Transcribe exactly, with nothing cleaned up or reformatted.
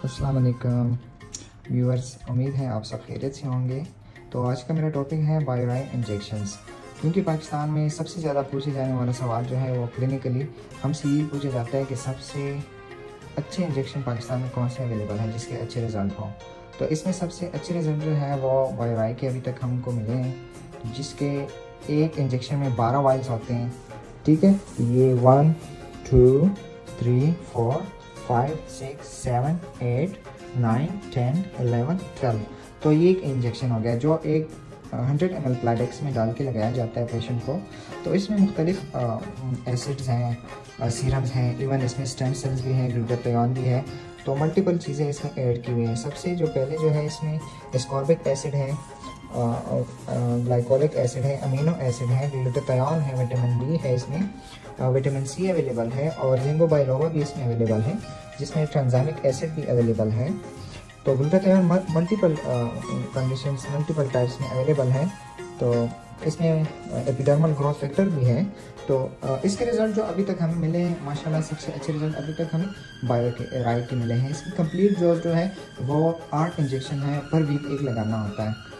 अस्सलाम वालेकुम व्यूअर्स, उम्मीद है आप सब खैरियत से होंगे। तो आज का मेरा टॉपिक है बायोराइन इंजेक्शंस। क्योंकि पाकिस्तान में सबसे ज़्यादा पूछे जाने वाला सवाल जो है वो क्लिनिकली हमसे यही पूछा जाता है कि सबसे अच्छे इंजेक्शन पाकिस्तान में कौन से अवेलेबल हैं जिसके अच्छे रिज़ल्ट हों। तो इसमें सबसे अच्छे रिज़ल्ट जो है वो बायोराइन के अभी तक हमको मिले हैं, जिसके एक इंजेक्शन में बारह वाइल्स होते हैं। ठीक है, ये one two three four five six seven eight nine ten eleven twelve. तो ये एक इंजेक्शन हो गया जो एक हंड्रेड एम एल प्लाडेक्स में डाल के लगाया जाता है पेशेंट को। तो इसमें मुख्तलिफ एसिड्स हैं, सीरम्स हैं, इवन इसमें स्टेम सेल्स भी हैं, ग्लूटाथियोन भी है। तो मल्टीपल चीज़ें इसमें ऐड की हुई हैं। सबसे जो पहले जो है इसमें एस्कॉर्बिक एसिड है, ग्लाइकोलिक एसिड है, अमीनो एसिड है, ग्लूटाथियोन है, विटामिन बी है, इसमें विटामिन सी अवेलेबल है और जिंको बाइलोवा भी इसमें अवेलेबल है, जिसमें ट्रांजामिक एसिड भी अवेलेबल है। तो glutathione multiple conditions multiple types में अवेलेबल है। तो इसमें एपिडर्मल ग्रोथ फैक्टर भी है। तो इसके रिजल्ट जो अभी तक हमें मिले हैं, माशाल्लाह सबसे अच्छे रिजल्ट अभी तक हमें बायो के राइट के मिले हैं। इसकी कंप्लीट डोज जो है वो आठ इंजेक्शन है, पर वीक एक लगाना होता है।